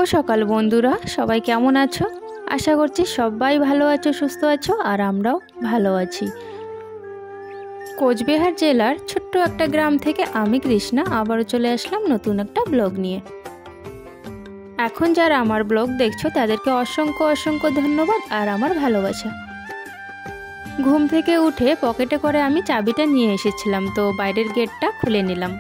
সকাল বন্ধুরা, সবাই কেমন আছো? আশা করছি সবাই ভালো আছো, সুস্থ আছো, আর আমরাও ভালো আছি। কোচবিহার জেলার ছোট্ট একটা গ্রাম থেকে আমি কৃষ্ণা আবারও চলে আসলাম নতুন একটা ব্লগ নিয়ে। এখন যারা আমার ব্লগ দেখছো তাদেরকে অসংখ্য অসংখ্য ধন্যবাদ আর আমার ভালোবাসা। ঘুম থেকে উঠে পকেটে করে আমি চাবিটা নিয়ে এসেছিলাম, তো বাইরের গেটটা খুলে নিলাম।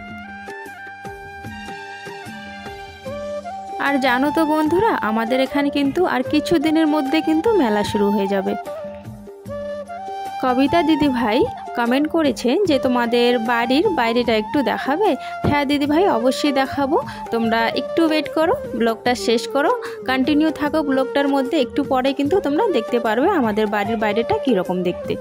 আর জানো তো বন্ধুরা, আমাদের এখানে কিন্তু আর কিছু দিনের মধ্যে কিন্তু মেলা শুরু হয়ে যাবে। কবিতা দিদি ভাই কমেন্ট করেছেন যে তোমাদের বাড়ির বাইরেটা একটু দেখাবে। হ্যাঁ দিদি ভাই, অবশ্যই দেখাবো। তোমরা একটু ওয়েট করো, ব্লগটা শেষ করো, কন্টিনিউ থাকো ব্লগটার মধ্যে। একটু পরে কিন্তু তোমরা দেখতে পারবে আমাদের বাড়ির বাইরেটা কীরকম দেখতে।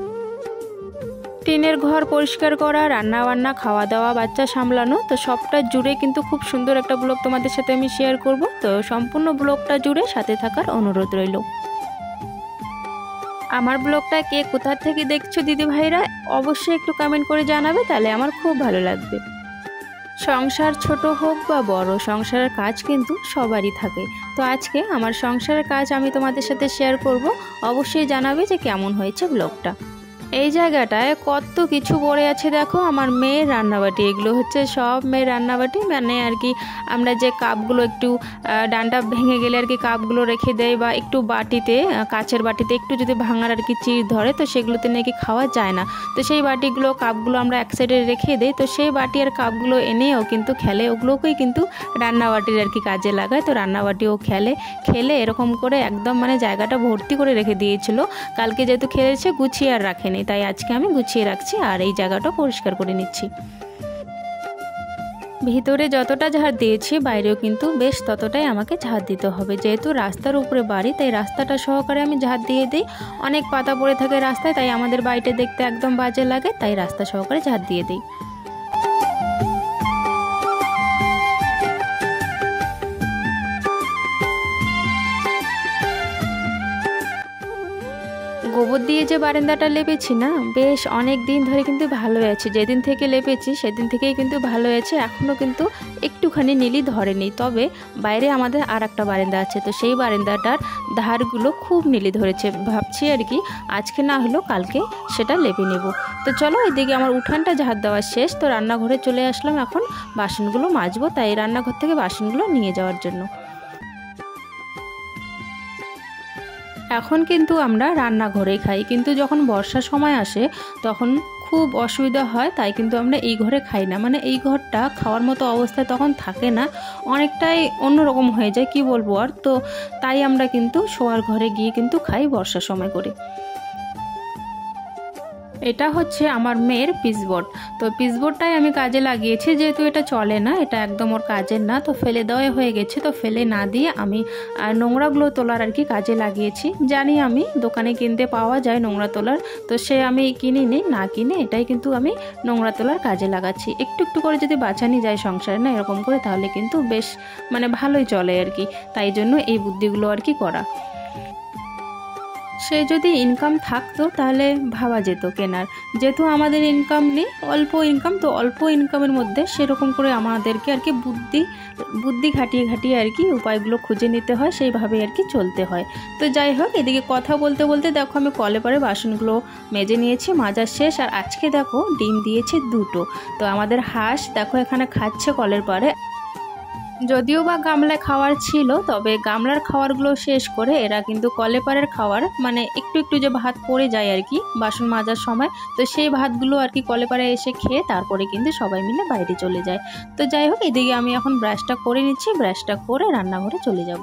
টিনের ঘর পরিষ্কার করা, রান্না বান্না, খাওয়া দাওয়া, বাচ্চা সামলানো, তো সবটা জুড়ে কিন্তু খুব সুন্দর একটা ব্লগ তোমাদের সাথে আমি শেয়ার করব। তো সম্পূর্ণ ব্লগটা জুড়ে সাথে থাকার অনুরোধ রইল। আমার ব্লগটা কে কোথা থেকে দেখছো দিদি ভাইরা অবশ্যই একটু কমেন্ট করে জানাবে, তাহলে আমার খুব ভালো লাগবে। সংসার ছোট হোক বা বড়, সংসারের কাজ কিন্তু সবারই থাকে। তো আজকে আমার সংসারের কাজ আমি তোমাদের সাথে শেয়ার করব। অবশ্যই জানাবে যে কেমন হয়েছে ব্লগটা। এই জায়গাটায় কত কিছু পড়ে আছে দেখো, আমার মেয়ের রান্নাবাটি। এগুলো হচ্ছে সব মেয়ের রান্নাবাটি, মানে আর কি আমরা যে কাপগুলো একটু ডান্ডা ভেঙে গেলে আর কি কাপগুলো রেখে দেয়, বা একটু বাটিতে, কাচের বাটিতে একটু যদি ভাঙার আর কি চিড় ধরে, তো সেগুলোতে নাকি খাওয়া যায় না। তো সেই বাটিগুলো, কাপগুলো আমরা এক সাইডে রেখে দিই। তো সেই বাটি আর কাপগুলো এনেও কিন্তু খেলে, ওগুলোকেই কিন্তু রান্নাবাটির আর কি কাজে লাগায়। তো রান্নাবাটিও খেলে এরকম করে একদম মানে জায়গাটা ভর্তি করে রেখে দিয়েছিল। কালকে যেহেতু খেলেছে, গুছিয়ে আর রাখেনি, তাই আজকে আমি গুছিয়ে রাখছি আর এই জায়গাটা পরিষ্কার করে নিচ্ছি। ভিতরে যতটা ঝাড় দিয়েছি, বাইরেও কিন্তু বেশ ততটাই আমাকে ঝাড় দিতে হবে। যেহেতু রাস্তার উপরে বাড়ি, তাই রাস্তাটা সহকারে আমি ঝাড় দিয়ে দিই। অনেক পাতা পড়ে থাকে রাস্তায়, তাই আমাদের বাড়িটা দেখতে একদম বাজে লাগে, তাই রাস্তা সহকারে ঝাড় দিয়ে দিই। গোবর দিয়ে যে বারান্দাটা লেপেছি না, বেশ অনেক দিন ধরে কিন্তু ভালো আছে। যেদিন থেকে লেপেছি সেদিন থেকেই কিন্তু ভালো আছে। এখনও কিন্তু একটুখানি নীলি ধরেনি, তবে বাইরে আমাদের আর একটা বারান্দা আছে, তো সেই বারান্দাটার ধারগুলো খুব নীলি ধরেছে। ভাবছি আর কি আজকে না হলেও কালকে সেটা লেপে নেব। তো চলো, এদিকে আমার উঠানটা ঝাড় দেওয়া শেষ। তো রান্নাঘরে চলে আসলাম, এখন বাসনগুলো মাজবো, তাই রান্নাঘর থেকে বাসনগুলো নিয়ে যাওয়ার জন্য। এখন কিন্তু আমরা রান্নাঘরেই খাই, কিন্তু যখন বর্ষার সময় আসে তখন খুব অসুবিধা হয়, তাই কিন্তু আমরা এই ঘরে খাই না। মানে এই ঘরটা খাওয়ার মতো অবস্থায় তখন থাকে না, অনেকটাই অন্যরকম হয়ে যায়, কি বলবো আর। তো তাই আমরা কিন্তু শোয়ার ঘরে গিয়ে কিন্তু খাই বর্ষার সময় করে। এটা হচ্ছে আমার মেয়ের পিসবোর্ড। তো পিসবোর্ডটাই আমি কাজে লাগিয়েছি, যেহেতু এটা চলে না, এটা একদম ওর কাজের না, তো ফেলে দেওয়া হয়ে গেছে। তো ফেলে না দিয়ে আমি নোংরাগুলো তোলার আর কি কাজে লাগিয়েছি। জানি আমি দোকানে কিনতে পাওয়া যায় নোংরা তোলার, তো সে আমি কিনিনি, না কিনে এটাই কিন্তু আমি নোংরা তোলার কাজে লাগাচ্ছি। একটু একটু করে যদি বাঁচানি যায় সংসারে না এরকম করে, তাহলে কিন্তু বেশ মানে ভালোই চলে আর কি। তাই জন্য এই বুদ্ধিগুলো আর কি করা। সে যদি ইনকাম থাকতো তাহলে ভাবা যেত কেনার, যেহেতু আমাদের ইনকাম নেই, অল্প ইনকাম, তো অল্প ইনকামের মধ্যে সেরকম করে আমাদেরকে আর কি বুদ্ধি খাটিয়ে আর কি উপায়গুলো খুঁজে নিতে হয়, সেইভাবে আর কি চলতে হয়। তো যাই হোক, এদিকে কথা বলতে বলতে দেখো আমি কলে পারে বাসনগুলো মেজে নিয়েছি, মাজা শেষ। আর আজকে দেখো ডিম দিয়েছে 2টো। তো আমাদের হাঁস দেখো এখানে খাচ্ছে কলের পারে। যদিও বা গামলায় খাওয়ার ছিল, তবে গামলার খাওয়ারগুলো শেষ করে এরা কিন্তু কলেপারের খাওয়ার, মানে একটু একটু যে ভাত পড়ে যায় আর কি বাসন মাজার সময়, তো সেই ভাতগুলো আর কি কলেপারে এসে খেয়ে তারপরে কিন্তু সবাই মিলে বাইরে চলে যায়। তো যাই হোক, এদিকে আমি এখন ব্রাশটা করে নিচ্ছি, ব্রাশটা করে রান্নাঘরে চলে যাব।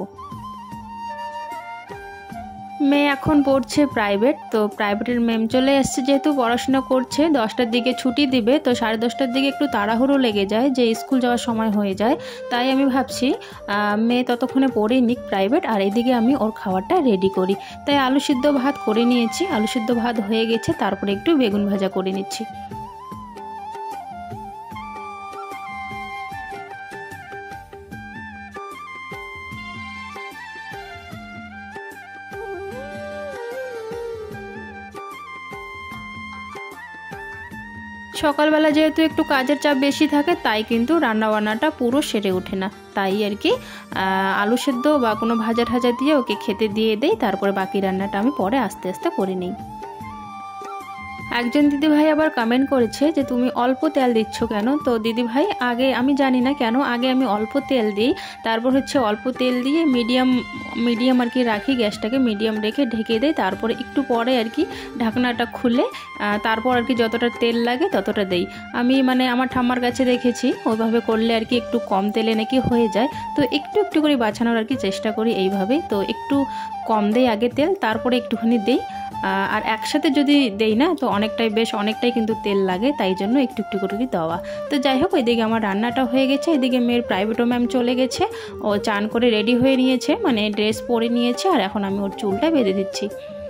মেয়ে এখন পড়ছে প্রাইভেট, তো প্রাইভেটের ম্যাম চলে এসছে, যেহেতু পড়াশোনা করছে। 10টার দিকে ছুটি দিবে, তো 10:30টার দিকে একটু তাড়াহুড়ো লেগে যায়, যে স্কুল যাওয়ার সময় হয়ে যায়। তাই আমি ভাবছি মেয়ে ততক্ষণে পড়েই নিক প্রাইভেট, আর এদিকে আমি ওর খাবারটা রেডি করি। তাই আলু সিদ্ধ ভাত করে নিয়েছি, আলু সিদ্ধ ভাত হয়ে গেছে, তারপরে একটু বেগুন ভাজা করে নিচ্ছি। সকালবেলা যেহেতু একটু কাজের চাপ বেশি থাকে, তাই কিন্তু রান্নাবান্নাটা পুরো সেরে ওঠে না। তাই আর কি আলু সেদ্ধ বা কোনো ভাজা ঠাজা দিয়ে ওকে খেতে দিয়ে দেই, তারপরে বাকি রান্নাটা আমি পরে আস্তে আস্তে করে নিই। একজন দিদিভাই আবার কমেন্ট করেছে যে তুমি অল্প তেল দিচ্ছ কেন। তো দিদিভাই আগে আমি জানি না কেন, আগে আমি অল্প তেল দিই, তারপর হচ্ছে অল্প তেল দিয়ে মিডিয়াম আর কি রাখি, গ্যাসটাকে মিডিয়াম রেখে ঢেকে দেই, তারপরে একটু পরে আর কি ঢাকনাটা খুলে তারপর আর কি যতটা তেল লাগে ততটা দেই। আমি মানে আমার ঠাম্মার কাছে দেখেছি ওইভাবে করলে আর কি একটু কম তেলে নাকি হয়ে যায়, তো একটু একটু করে বাঁচানোর আর কি চেষ্টা করি এইভাবেই। তো একটু কম দেই আগে তেল, তারপরে একটুখানি দেই, আর একসাথে যদি দেই না তো অনেকটাই কিন্তু তেল লাগে, তাই জন্য একটু একটু করে দেওয়া। তো যাই হোক, এদিকে আমার রান্নাটা হয়ে গেছে, এদিকে মেয়ের প্রাইভেটও ম্যাম চলে গেছে, ও চান করে রেডি হয়ে নিয়েছে, মানে ড্রেস পরে নিয়েছে, আর এখন আমি ওর চুলটা বেঁধে দিচ্ছি।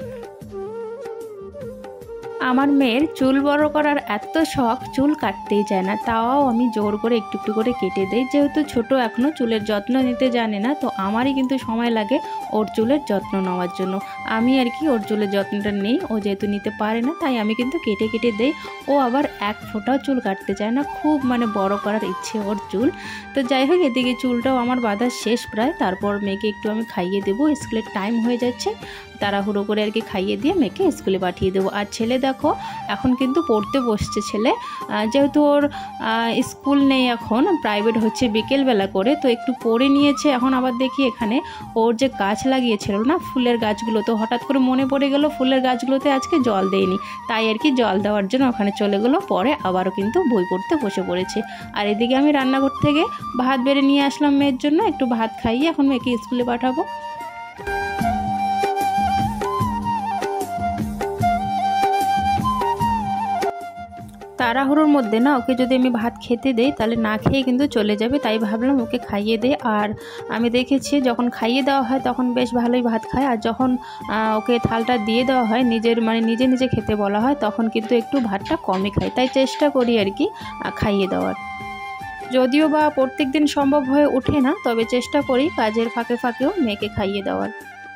আমার মেয়ের চুল বড় করার এত শখ, চুল কাটতেই চায় না, তাও আমি জোর করে একটু একটু করে কেটে দেই। যেহেতু ছোট এখনও চুলের যত্ন নিতে জানে না, তো আমারই কিন্তু সময় লাগে ওর চুলের যত্ন নেওয়ার জন্য। আমি আর কি ওর চুলের যত্নটা নেই, ও যেহেতু নিতে পারে না তাই আমি কিন্তু কেটে কেটে দেই। ও আবার এক ফোঁটাও চুল কাটতে চায় না, খুব মানে বড় করার ইচ্ছে ওর চুল। তো যাই হোক, এদিকে চুলটাও আমার বাঁধা শেষ প্রায়, তারপর মেয়েকে একটু আমি খাইয়ে দেবো, স্কুলের টাইম হয়ে যাচ্ছে, তাড়াহুড়ো করে আর কি খাইয়ে দিয়ে মেয়েকে স্কুলে পাঠিয়ে দেবো। আর ছেলে দেখো এখন কিন্তু পড়তে বসছে ছেলে, যেহেতু ওর স্কুল নেই এখন, প্রাইভেট হচ্ছে বিকেলবেলা করে, তো একটু পড়ে নিয়েছে। এখন আবার দেখি এখানে ওর যে গাছ লাগিয়েছিল না ফুলের গাছগুলো, তো হঠাৎ করে মনে পড়ে গেল ফুলের গাছগুলোতে আজকে জল দেয়নি, তাই আর কি জল দেওয়ার জন্য ওখানে চলে গেলো, পরে আবারও কিন্তু বই পড়তে বসে পড়েছে। আর এদিকে আমি রান্নাঘর থেকে ভাত বেড়ে নিয়ে আসলাম মেয়ের জন্য, একটু ভাত খাইয়ে এখন মেয়েকে স্কুলে পাঠাবো। তাড়াহুড়োর মধ্যে না ওকে যদি আমি ভাত খেতে দেই তাহলে না খেয়ে কিন্তু চলে যাবে, তাই ভাবলাম ওকে খাইয়ে দেই। আর আমি দেখেছি যখন খাইয়ে দেওয়া হয় তখন বেশ ভালোই ভাত খায়, আর যখন ওকে থালটা দিয়ে দেওয়া হয় নিজে নিজে খেতে বলা হয় তখন কিন্তু একটু ভাতটা কমই খায়, তাই চেষ্টা করি আর কি খাইয়ে দেওয়ার। যদিও বা প্রত্যেক দিন সম্ভব হয়ে ওঠে না, তবে চেষ্টা করি কাজের ফাঁকে ফাঁকেও মেয়েকে খাইয়ে দেওয়ার।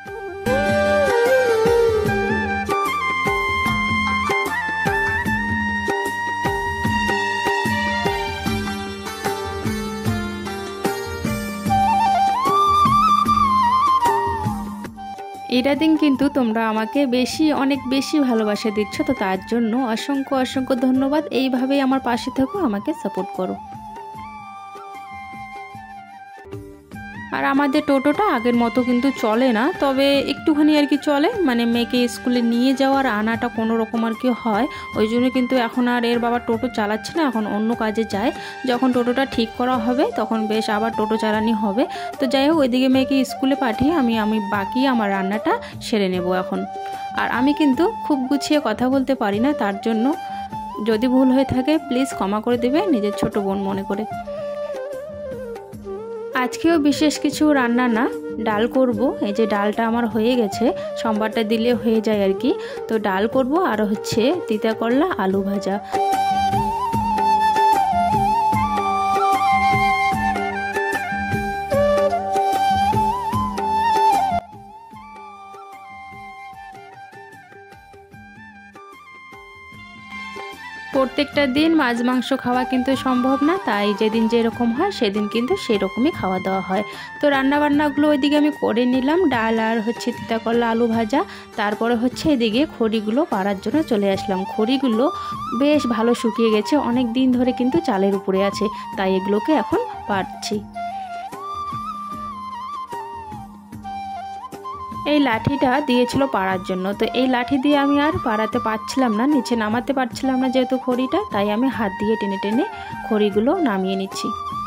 এটা দিন কিন্তু তোমরা আমাকে অনেক বেশি ভালোবাসা দিচ্ছ, তো তার জন্য অসংখ্য অসংখ্য ধন্যবাদ। এইভাবেই আমার পাশে থেকো, আমাকে সাপোর্ট করো। আর আমাদের টোটোটা আগের মতো কিন্তু চলে না, তবে একটুখানি আর কি চলে, মানে মেয়েকে স্কুলে নিয়ে যাওয়ার আনাটা কোনো রকম আর কি হয়, ওই জন্য কিন্তু এখন আর এর বাবা টোটো চালাচ্ছে না, এখন অন্য কাজে যায়। যখন টোটোটা ঠিক করা হবে তখন বেশ আবার টোটো চালানি হবে। তো যাই হোক, ওইদিকে মেয়েকে স্কুলে পাঠিয়ে আমি বাকি আমার রান্নাটা সেরে নেব এখন। আর আমি কিন্তু খুব গুছিয়ে কথা বলতে পারি না, তার জন্য যদি ভুল হয়ে থাকে প্লিজ ক্ষমা করে দেবে, নিজের ছোট বোন মনে করে। আজকেও বিশেষ কিছু রান্না না, ডাল করব। এই যে ডালটা আমার হয়ে গেছে, সোমবারটা দিলে হয়ে যায় আর কি। তো ডাল করব, আর হচ্ছে তিতা করলা আলু ভাজা। প্রত্যেকটা দিন মাছ মাংস খাওয়া কিন্তু সম্ভব না, তাই যেদিন যেরকম হয় সেদিন কিন্তু সেই রকমই খাওয়া দাওয়া হয়। তো রান্নাবান্নাগুলো ওইদিকে আমি করে নিলাম, ডাল আর হচ্ছে তিতা করলা আলু ভাজা। তারপরে হচ্ছে এদিকে খড়িগুলো পাড়ার জন্য চলে আসলাম। খড়িগুলো বেশ ভালো শুকিয়ে গেছে, অনেক দিন ধরে কিন্তু চালের উপরে আছে, তাই এগুলোকে এখন পাড়ছি। এই লাঠিটা দিয়েছিল পাড়ার জন্য, তো এই লাঠি দিয়ে আমি আর পাড়াতে পারছিলাম না, নিচে নামাতে পারছিলাম না যেহেতু খড়িটা, তাই আমি হাত দিয়ে টেনে টেনে খড়িগুলো নামিয়ে নিচ্ছি।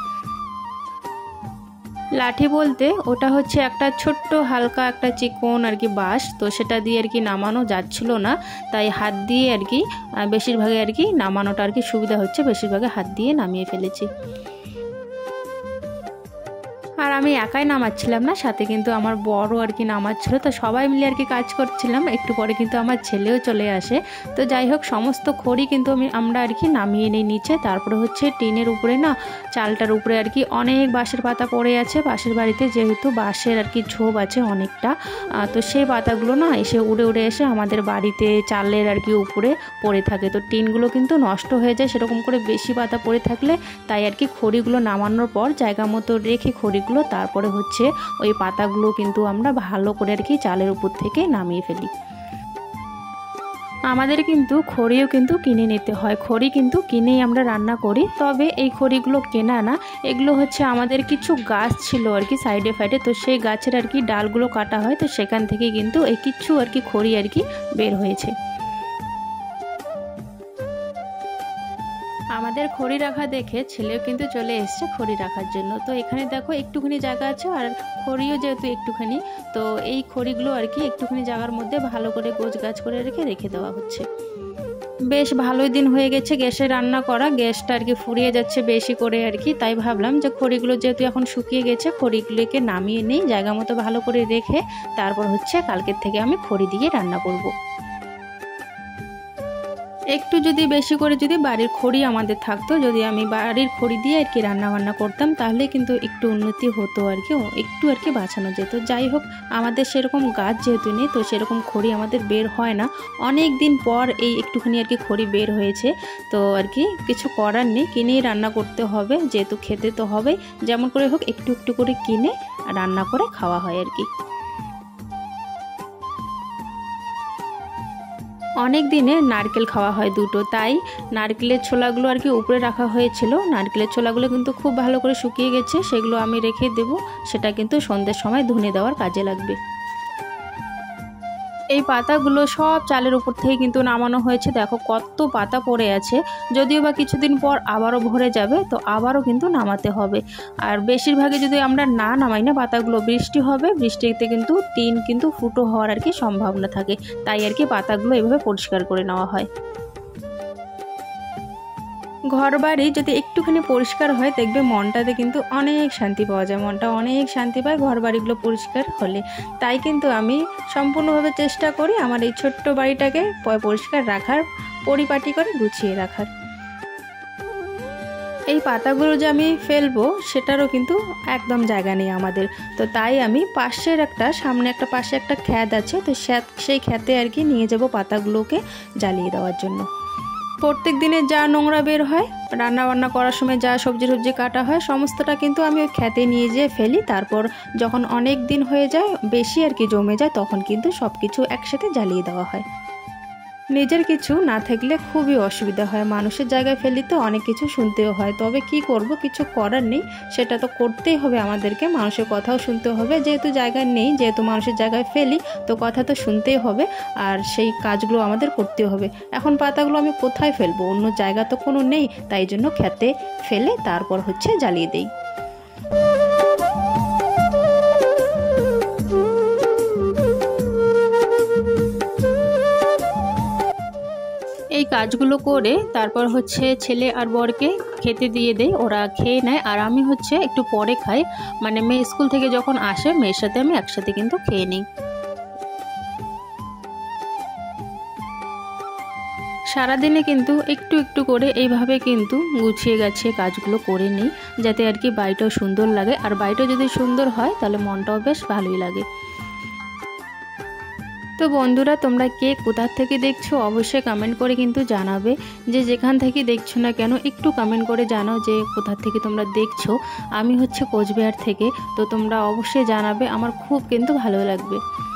লাঠি বলতে ওটা হচ্ছে একটা ছোট্ট হালকা একটা চিকন আর কি বাঁশ, তো সেটা দিয়ে আর কি নামানো যাচ্ছিল না, তাই হাত দিয়ে আর কি বেশিরভাগে আর কি নামানোটা আর কি সুবিধা হচ্ছে, বেশিরভাগে হাত দিয়ে নামিয়ে ফেলেছি। আর আমি একাই নামাচ্ছিলাম না, সাথে কিন্তু আমার বড় আর কি নামাচ্ছিল। তো সবাই মিলে আর কি কাজ করছিলাম। একটু পরে কিন্তু আমার ছেলেও চলে আসে। তো যাই হোক, সমস্ত খড়ি কিন্তু আমরা আর কি নামিয়ে নিই নিচে। তারপরে হচ্ছে টিনের উপরে না, চালটার উপরে আর কি অনেক বাঁশের পাতা পড়ে আছে। পাশের বাড়িতে যেহেতু বাঁশের আর কি ঝোপ আছে অনেকটা, তো সেই পাতাগুলো না এসে উড়ে উড়ে এসে আমাদের বাড়িতে চালের আর কি উপরে পড়ে থাকে। তো টিনগুলো কিন্তু নষ্ট হয়ে যায় সেরকম করে বেশি পাতা পড়ে থাকলে। তাই আর কি খড়িগুলো নামানোর পর জায়গা মতো রেখে খড়িগুলো তারপরে হচ্ছে ওই পাতাগুলো কিন্তু আমরা ভালো করে আর কি চালের উপর থেকে নামিয়ে ফেলি। আমাদের কিন্তু খড়িও কিন্তু কিনে নিতে হয়, খড়ি কিন্তু কিনেই আমরা রান্না করি। তবে এই খড়িগুলো কেনা না, এগুলো হচ্ছে আমাদের কিছু গাছ ছিল আর কি সাইডে ফাইডে, তো সেই গাছের আর কি ডালগুলো কাটা হয়। তো সেখান থেকে কিন্তু এই কিছু আর কি খড়ি আর কি বের হয়েছে। আমাদের খড়ি রাখা দেখে ছেলেও কিন্তু চলে এসছে খড়ি রাখার জন্য। তো এখানে দেখো একটুখানি জায়গা আছে, আর খড়িও যেহেতু একটুখানি, তো এই খড়িগুলো আর কি একটুখানি জায়গার মধ্যে ভালো করে গোছ গাছ করে রেখে দেওয়া হচ্ছে। বেশ ভালোই দিন হয়ে গেছে গ্যাসে রান্না করা, গ্যাসটা আর কি ফুরিয়ে যাচ্ছে বেশি করে আর কি। তাই ভাবলাম যে খড়িগুলো যেহেতু এখন শুকিয়ে গেছে, খড়িগুলোকে নামিয়ে নেই, জায়গা মতো ভালো করে রেখে তারপর হচ্ছে কালকের থেকে আমি খড়ি দিয়ে রান্না করব। একটু যদি বেশি করে যদি বাড়ির খড়ি আমাদের থাকতো, যদি আমি বাড়ির খড়ি দিয়ে আর কি রান্না বান্না করতাম, তাহলে কিন্তু একটু উন্নতি হতো আর কি, একটু আর কি বাঁচানো যেত। যাই হোক, আমাদের সেরকম গাছ যেহেতু নেই, তো সেরকম খড়ি আমাদের বের হয় না। অনেক দিন পর এই একটুখানি আর কি খড়ি বের হয়েছে। তো আর কি কিছু করার নেই, কিনেই রান্না করতে হবে, যেহেতু খেতে তো হবেই। যেমন করে হোক একটু একটু করে কিনে রান্না করে খাওয়া হয় আর কি। অনেক দিনে নারকেল খাওয়া হয় দুটো, তাই নারকেলের ছোলাগুলো আর কি উপরে রাখা হয়েছিল। নারকেলের ছোলাগুলো কিন্তু খুব ভালো করে শুকিয়ে গেছে, সেগুলো আমি রেখে দেব, সেটা কিন্তু সন্ধ্যের সময় ধুনে দেওয়ার কাজে লাগবে। এই পাতাগুলো সব চালের উপর থেকে কিন্তু নামানো হয়েছে। দেখো কত পাতা পড়ে আছে, যদিও বা কিছুদিন পর আবারও ভরে যাবে, তো আবারও কিন্তু নামাতে হবে। আর বেশিরভাগে যদি আমরা না নামাই না পাতাগুলো, বৃষ্টি হবে, বৃষ্টিতে কিন্তু টিন কিন্তু ফুটো হওয়ার আর কি সম্ভাবনা থাকে। তাই আর কি পাতাগুলো এভাবে পরিষ্কার করে নেওয়া হয়। ঘর বাড়ি যদি একটুখানি পরিষ্কার হয়, দেখবে মনটাতে কিন্তু অনেক শান্তি পাওয়া যায়, মনটা অনেক শান্তি পায় ঘর বাড়িগুলো পরিষ্কার হলে। তাই কিন্তু আমি সম্পূর্ণভাবে চেষ্টা করি আমার এই ছোট্ট বাড়িটাকে পরিষ্কার রাখার, পরিপাটি করে গুছিয়ে রাখার। এই পাতাগুলো যে আমি ফেলবো সেটারও কিন্তু একদম জায়গা নেই আমাদের। তো তাই আমি পাশে একটা খ্যাত আছে, তো সেই খ্যাতে আর কি নিয়ে যাব পাতাগুলোকে জ্বালিয়ে দেওয়ার জন্য। প্রত্যেক দিনে যা নোংরা বের হয়, রান্না বান্না করার সময় যা সবজি কাটা হয়, সমস্তটা কিন্তু আমি ওই খেতে নিয়ে যেয়ে ফেলি। তারপর যখন অনেক দিন হয়ে যায়, বেশি আর কি জমে যায়, তখন কিন্তু সব কিছু একসাথে জ্বালিয়ে দেওয়া হয়। নিজের কিছু না থাকলে খুবই অসুবিধা হয়, মানুষের জায়গায় ফেলি তো অনেক কিছু শুনতেও হয়। তবে কি করব, কিছু করার নেই, সেটা তো করতেই হবে আমাদেরকে, মানুষের কথাও শুনতে হবে। যেহেতু জায়গা নেই, যেহেতু মানুষের জায়গায় ফেলি, তো কথা তো শুনতেই হবে, আর সেই কাজগুলো আমাদের করতেও হবে। এখন পাতাগুলো আমি কোথায় ফেলবো, অন্য জায়গা তো কোনো নেই, তাই জন্য খেতে ফেলে তারপর হচ্ছে জ্বালিয়ে দেই। এই কাজগুলো করে তারপর হচ্ছে ছেলে আর বরকে খেতে দিয়ে দেয়, ওরা খেয়ে নেয়। আর আমি হচ্ছে একটু পরে খাই, মানে মেয়ে স্কুল থেকে যখন আসে, মেয়ের সাথে আমি একসাথে কিন্তু খেয়ে নিই। সারাদিনে কিন্তু একটু একটু করে এইভাবে কিন্তু গুছিয়ে গাছিয়ে কাজগুলো করে নিই, যাতে আর কি বাড়িটাও সুন্দর লাগে। আর বাড়িটা যদি সুন্দর হয় তাহলে মনটাও বেশ ভালোই লাগে। তো বন্ধুরা, তোমরা কে কোথা থেকে দেখছো অবশ্যই কমেন্ট করে কিন্তু জানাবে। যে যেখান থেকে দেখছো না কেন একটু কমেন্ট করে জানাও যে কোথা থেকে তোমরা দেখছো। আমি হচ্ছে কোচবিহার থেকে, তো তোমরা অবশ্যই জানাবে, আমার খুব কিন্তু ভালো লাগবে।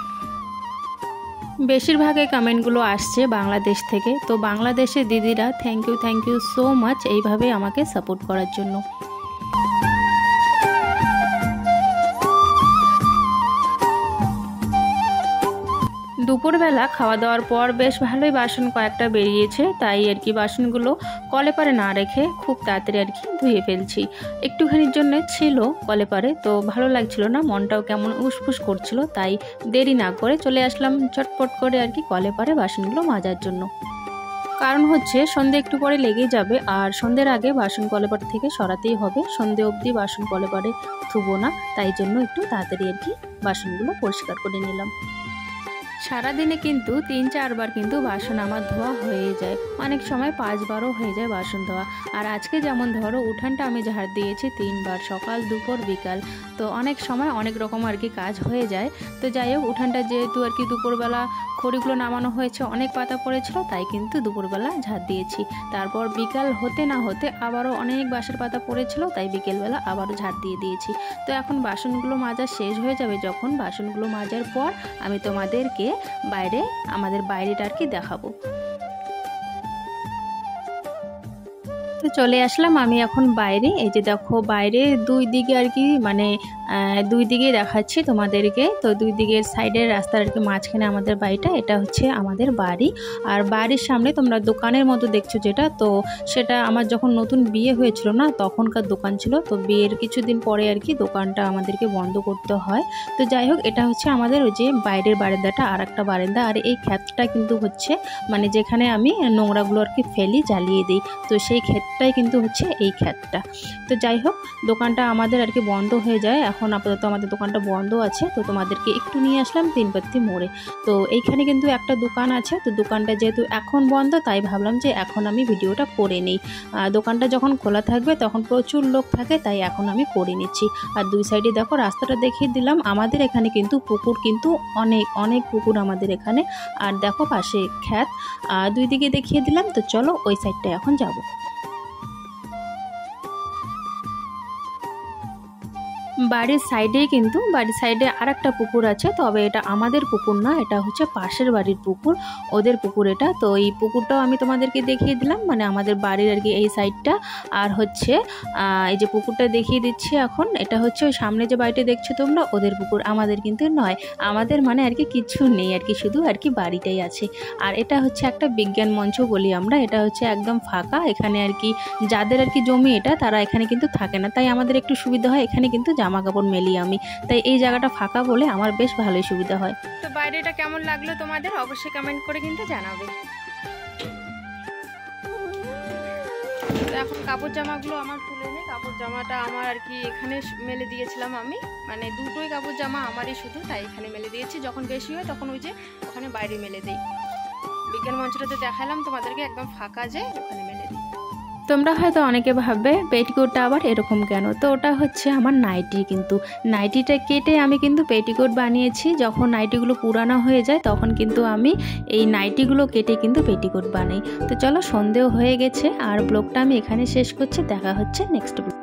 বেশিরভাগই কমেন্টগুলো আসছে বাংলাদেশ থেকে। তো বাংলাদেশের দিদিরা থ্যাংক ইউ সো মাচ এইভাবে আমাকে সাপোর্ট করার জন্য। দুপুরবেলা খাওয়া দাওয়ার পর বেশ ভালোই বাসন কয়েকটা বেরিয়েছে, তাই আর কি বাসনগুলো কলে পারে না রেখে খুব তাড়াতাড়ি আর কি ধুয়ে ফেলছি। একটুখানির জন্য ছিল কলে পারে, তো ভালো লাগছিল না, মনটাও কেমন উসফুস করছিল, তাই দেরি না করে চলে আসলাম চটপট করে আর কি কলে পারে বাসনগুলো মাজার জন্য। কারণ হচ্ছে সন্ধে একটু পরে লেগেই যাবে, আর সন্ধ্যের আগে বাসন কলেপাট থেকে সরাতেই হবে। সন্ধে অবধি বাসন কলেপাটে ধুবো না, তাই জন্য একটু তাড়াতাড়ি আর কি বাসনগুলো পরিষ্কার করে নিলাম। সারাদিনে কিন্তু 3-4 বার কিন্তু বাসন আমার ধোয়া হয়ে যায়, অনেক সময় 5 বারও হয়ে যায় বাসন ধোয়া। আর আজকে যেমন ধরো উঠানটা আমি ঝাড় দিয়েছি 3 বার, সকাল দুপুর বিকাল। তো অনেক সময় অনেক রকম আর কি কাজ হয়ে যায়। তো যাই হোক, উঠানটা যেহেতু আর কি দুপুরবেলা খড়িগুলো নামানো হয়েছে, অনেক পাতা পড়েছিল, তাই কিন্তু দুপুরবেলা ঝাড় দিয়েছি। তারপর বিকাল হতে না হতে আবারও অনেক বাঁশের পাতা পড়েছিল, তাই বিকেলবেলা আবারও ঝাড় দিয়ে দিয়েছি। তো এখন বাসনগুলো মাজা শেষ হয়ে যাবে। যখন বাসনগুলো মাজার পর আমি তোমাদেরকে বাইরে আমাদের বাইরেটা আর কি দেখাবো। তো চলে আসলাম আমি এখন বাইরে। এই যে দেখো বাইরে দুই দিকে আর কি মানে দুই দিকে দেখাচ্ছি তোমাদেরকে। তো দুই দিকের সাইডের রাস্তার আর কি মাঝখানে আমাদের বাড়িটা, এটা হচ্ছে আমাদের বাড়ি। আর বাড়ির সামনে তোমরা দোকানের মতো দেখছো যেটা, তো সেটা আমার যখন নতুন বিয়ে হয়েছিল না তখনকার দোকান ছিল। তো বিয়ের কিছুদিন পরে আর কি দোকানটা আমাদেরকে বন্ধ করতে হয়। তো যাই হোক, এটা হচ্ছে আমাদের ওই যে বাইরের বারান্দাটা, আর একটা বারান্দা। আর এই ক্ষেতটা কিন্তু হচ্ছে মানে যেখানে আমি নোংরাগুলো আর কি ফেলি, জ্বালিয়ে দিই, তো সেই ক্ষেতটাই কিন্তু হচ্ছে এই ক্ষেতটা। তো যাই হোক, দোকানটা আমাদের আর কি বন্ধ হয়ে যায়। এখন আপাতত আমাদের দোকানটা বন্ধ আছে। তো তোমাদেরকে একটু নিয়ে আসলাম তিনপাত্তি মোড়ে। তো এইখানে কিন্তু একটা দোকান আছে। তো দোকানটা যেহেতু এখন বন্ধ, তাই ভাবলাম যে এখন আমি ভিডিওটা করে নিই। দোকানটা যখন খোলা থাকবে তখন প্রচুর লোক থাকে, তাই এখন আমি করে নিচ্ছি। আর দুই সাইডে দেখো রাস্তাটা দেখিয়ে দিলাম। আমাদের এখানে কিন্তু পুকুর কিন্তু অনেক অনেক পুকুর আমাদের এখানে। আর দেখো পাশে ক্ষেত, দুই দিকে দেখিয়ে দিলাম। তো চলো ওই সাইডটায় এখন যাব। বাড়ির সাইডে আর একটা পুকুর আছে, তবে এটা আমাদের পুকুর না, এটা হচ্ছে পাশের বাড়ির পুকুর, ওদের পুকুর এটা। তো এই পুকুরটাও আমি তোমাদেরকে দেখিয়ে দিলাম, মানে আমাদের বাড়ির আর কি এই সাইডটা। আর হচ্ছে এই যে পুকুরটা দেখিয়ে দিচ্ছি এখন, এটা হচ্ছে ওই সামনে যে বাড়িটা দেখছো তোমরা, ওদের পুকুর, আমাদের কিন্তু নয়। আমাদের মানে আর কি কিছু নেই আর কি, শুধু আর কি বাড়িটাই আছে। আর এটা হচ্ছে একটা বিজ্ঞান মঞ্চ বলি আমরা, এটা হচ্ছে একদম ফাঁকা। এখানে আর কি যাদের আর কি জমি এটা, তারা এখানে কিন্তু থাকে না, তাই আমাদের একটু সুবিধা হয়। এখানে কিন্তু জামা কাপড় মেলি আমি, তাই এই জায়গাটা ফাঁকা বলে আমার বেশ ভালোই সুবিধা হয়। তো বাইরেটা কেমন লাগলো তোমাদের অবশ্যই কমেন্ট করে কিন্তু জানাবে। এখন কাপড় জামাগুলো আমার তুলে নেই, কাপড় জামাটা আমার আর কি এখানে মেলে দিয়েছিলাম আমি, মানে দুটোই কাপড় জামা আমারই শুধু, তাই এখানে মেলে দিয়েছি। যখন বেশি হয় তখন ওই যে ওখানে বাইরে মেলে দিই। বিজ্ঞান মঞ্চটাতে দেখালাম তোমাদেরকে, একদম ফাঁকা, যে ওখানে মেলে দিই। তোমরা হয়তো অনেকে ভাববে পেটিকোটটা আবার এরকম কেন, তো ওটা হচ্ছে আমার নাইটি। কিন্তু নাইটিটা কেটে আমি কিন্তু পেটিকোট বানিয়েছি। যখন নাইটিগুলো পুরানো হয়ে যায় তখন কিন্তু আমি এই নাইটিগুলো কেটে কিন্তু পেটিকোট বানাই। তো চলো, সন্ধেও হয়ে গেছে, আর ব্লগটা আমি এখানে শেষ করছি। দেখা হচ্ছে নেক্সট ব্লগ।